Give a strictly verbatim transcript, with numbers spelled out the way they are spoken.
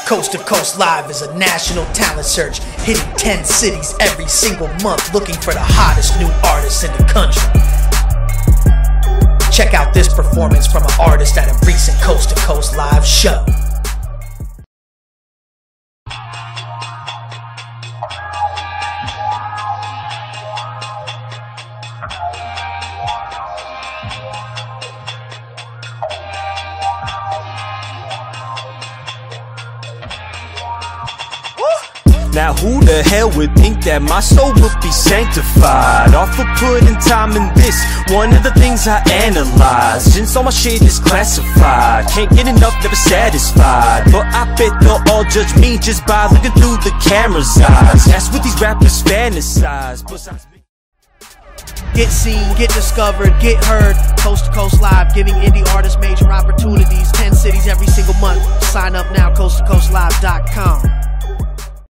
Coast to Coast Live is a national talent search, hitting ten cities every single month, looking for the hottest new artists in the country. Check out this performance from an artist at a recent Coast to Coast Live show. Now who the hell would think that my soul would be sanctified off of putting time in this? One of the things I analyze, since all my shit is classified, can't get enough, never satisfied. But I bet they'll all judge me just by looking through the camera's eyes. That's what these rappers fantasize. Besides me, get seen, get discovered, get heard. Coast to Coast Live, giving indie artists major opportunities. ten cities every single month. Sign up now, coast to coast live dot com.